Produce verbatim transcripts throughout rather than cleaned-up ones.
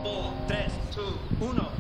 four, tres, two, uno.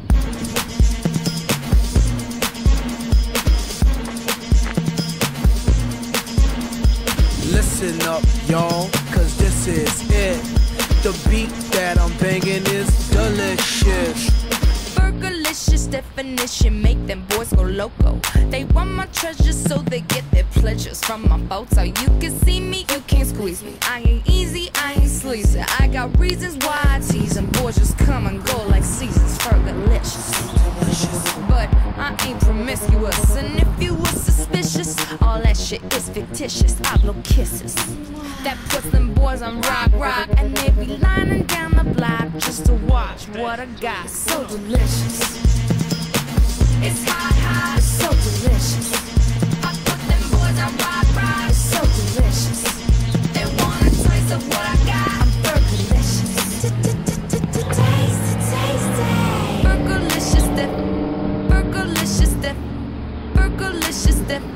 Listen up, y'all, cause this is it. The beat that I'm banging is delicious. Burgerlicious definition, make them boys go loco. They want my treasures so they get their pleasures from my photo. You can see me, you can't squeeze me. I ain't easy, I ain't sleazy. I got reasons why I tease them. Boys just come and go like seasons. Burgerlicious, but I ain't promiscuous. And if you were suspicious, all that shit is fictitious. I blow kisses that puts them boys on rock, rock, and they be lining down the block just to watch what I got. So delicious, it's hot, hot, it's so delicious. I put them boys on rock, rock, it's so delicious. They want a taste of what I got. I'm burgerlicious. Taste it, taste it. Burgerlicious, def, burgerlicious, def, burgerlicious, def.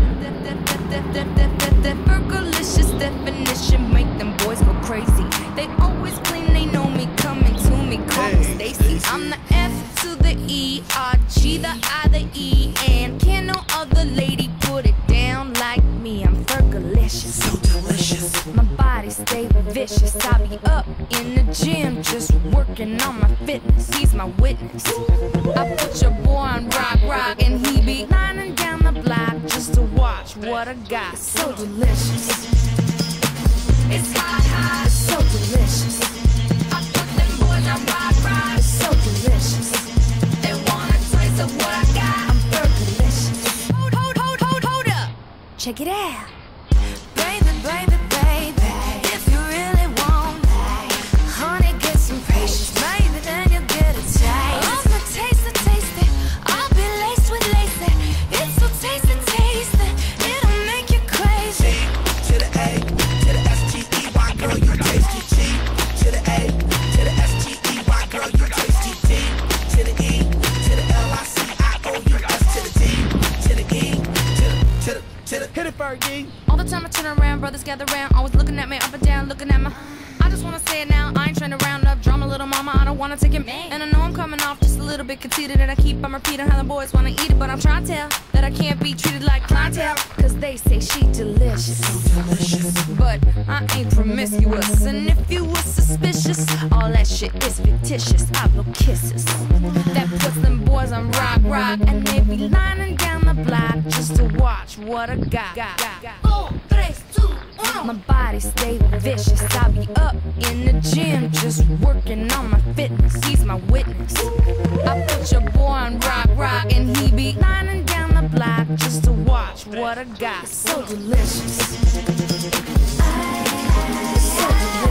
Burgerlicious definition, make them boys go crazy. They always claim they know me, coming to me, call me Stacy. I'm the F to the E, R, G, the I, the E, and can no other lady put it down like me. I'm Burgerlicious, So delicious. my body stay vicious. I be up in the gym, just working on my fitness. He's my witness. I put your boy on rock, rock, and he be lining down the block just to watch what I got. So delicious, it's hot, hot, it's so delicious. I put them boys on rock, rock, it's so delicious. They want a taste of what I got. I'm Burgerlicious. Hold, hold, hold, hold, hold up. Check it out. Baby, baby, baby, if you really want that, honey, get some patience. Maybe then you'll get a taste. I'm the taste, the taste it. I'll be laced with lace. It's so tasty, tasty. It'll make you crazy. To the A, to the S T E Y, girl, you tasty. G to the A, to the S T E Y, girl, you tasty. D to the E, to the L I C I O U S to the D, to the E, to the, to the, to the, hit it, Fergie. All the time I turn around, brothers gather round, always looking at me up and down, looking at my. I just wanna say it now, I ain't trying to round up drama, little mama, I don't wanna take it. And I know I'm coming off just a little bit conceited, and I keep on repeating how the boys wanna eat it, but I'm trying to tell that I can't be treated like clientele, cause they say she delicious. So delicious. But I ain't promiscuous, and if you was suspicious, all that shit is fictitious. I blow kisses that puts them boys on rock, rock, and they be lining down the block just to watch what I got. Four, tres, two, uno. My body stay vicious. I be up in the gym just working on my fitness. He's my witness. I put your boy on rock, rock, and he be lining down the block just to watch what I got. So delicious. So delicious.